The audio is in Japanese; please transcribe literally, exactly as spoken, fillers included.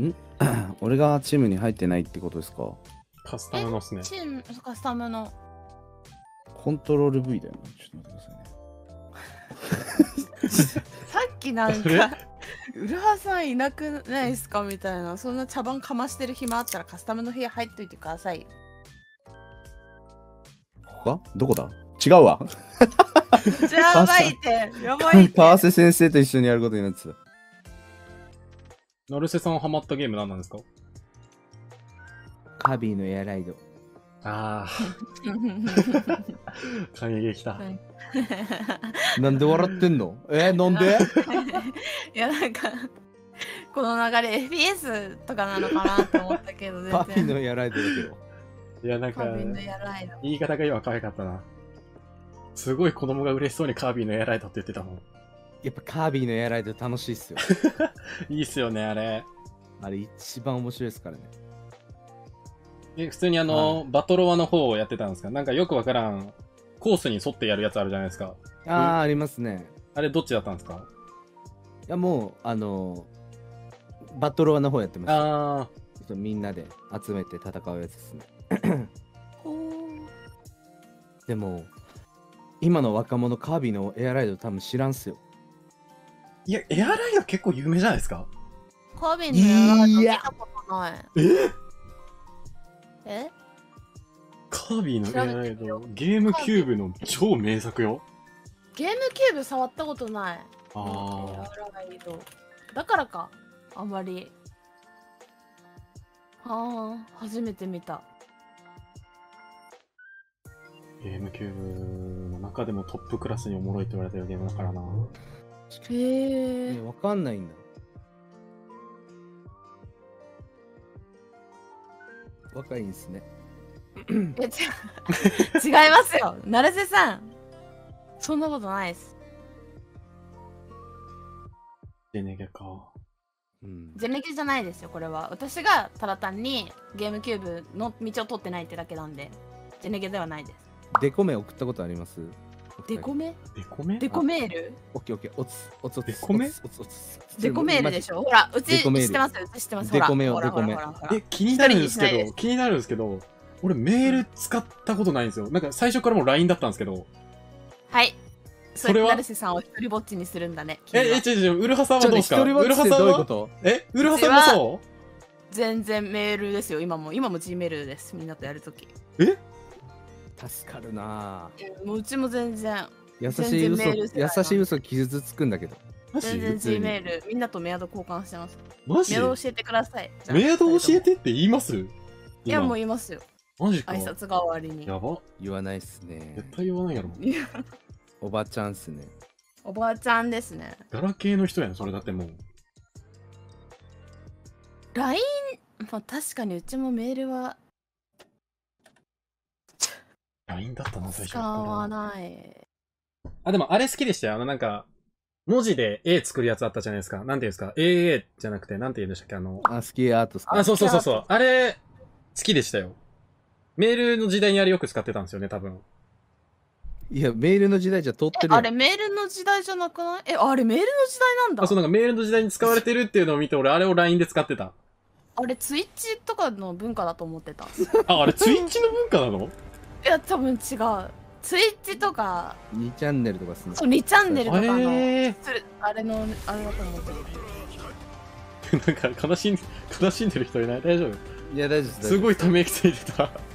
ん俺がチームに入ってないってことですか？ カスタムのっすね。 チームカスタムのコントロール V だよね。ちょっと待ってくださいね。 さっきなんか浦和さんいなくないですかみたいな、そんな茶番かましてる暇あったらカスタムの部屋入っといてください。 ここかどこだ？違うわ。 やばいってやばいって。 川瀬先生と一緒にやることになってた。 成瀬さんハマったゲーム何なんですか？ カビーのエアライド。 ああ。感激た。 なんで笑ってんの？えー、なんで？ いやなんかこの流れ エフピーエス とかなのかなと思ったけど全然。 カビーのエアライドだけど。 いやなんかカビのやらいの言い方が今可愛かったな。すごい子供が嬉しそうにカービィのエアライドって言ってたもん。 やっぱカービィのエアライド楽しいっすよ。 いいっすよね、あれ。 あれ一番面白いですからね。 え、普通にあの、はい、バトロワの方をやってたんですか？なんかよくわからん、コースに沿ってやるやつあるじゃないですか。 ああ、ありますね。 あれどっちだったんですか？ いやもう、あのー、バトロワの方やってました。ああ。みんなで集めて戦うやつですね。でも、今の若者カービィのエアライド多分知らんすよ。 いや、エアライド結構有名じゃないですか？ カービィのエアライド見たことない。 ええカービィのエアライド、ゲームキューブの超名作よ。 ゲームキューブ触ったことない。 ああ。 エアライド。だからか、あんまり。はあ、初めて見た。 ゲームキューブの中でもトップクラスにおもろいって言われてるゲームだからな。 へえ。 わかんないんだ。若いんですね。 え、ち違いますよ。成瀬さん。そんなことないです。 ジェネゲか。 うん、ジェネゲじゃないですよ、これは。私がただ単にゲームキューブの道を通ってないってだけなんで、ジェネゲではないです。 デコメ送ったことあります？ デコメ？ デコメ？ デコメール？ オッケーオッケー、おつ、おつおつ。 デコメ？ デコメールでしょ？ほら、うち知ってます、うち知ってます。 デコメをデコメ。 え、気になるんですけど、気になるんですけど、俺メール使ったことないんですよ。なんか最初からもう ライン だったんですけど。 はい。それは成瀬さんを一人ぼっちにするんだね。 え、え、違う違う、ウルハさんはどうですか？ 一人ぼっちってどういうこと？ え、ウルハさんもそう？ 全然メールですよ、今も。今も G メールです、みんなとやるとき。 え？ 助かるなぁ。 もううちも全然。 優しい嘘、優しい嘘傷つくんだけど。 全然 G メール、みんなとメアド交換してます。 マジ？ メアド教えてください。 メアド教えてって言います？いや、もう言いますよ。 マジか。 挨拶代わりに。 やば。 言わないっすね。 絶対言わないやろ。 おばちゃんっすね。 おばあちゃんですね。 ガラケーの人やん、それだってもう。 ライン、まあ確かにうちもメールは。 ライン だったな、最初。 使わない。 あ、でもあれ好きでしたよ。あのなんか、文字で絵作るやつあったじゃないですか。なんていうんですか。エーエー じゃなくて、なんて言うんでしたっけ、あの。 あ、スキーアートっすか。 あ、そうそうそうそう。あれ、好きでしたよ。メールの時代にあれよく使ってたんですよね、多分。 いや、メールの時代じゃ通ってるやん。あれ、メールの時代じゃなくない？え、あれ、メールの時代なんだ。 あ、そう、なんかメールの時代に使われてるっていうのを見て、俺、あれを ライン で使ってた。 あれ、ツイッチとかの文化だと思ってた。 あ、あれ、ツイッチの文化なの？ いや、多分違う。ツイッチとか。 にチャンネルとかすね。 そう、にチャンネルとかの。 えー、 あれの、あれだと思ってる。なんか、悲しん、悲しんでる人いない？大丈夫？ いや、大丈夫です。 すごいため息ついてた。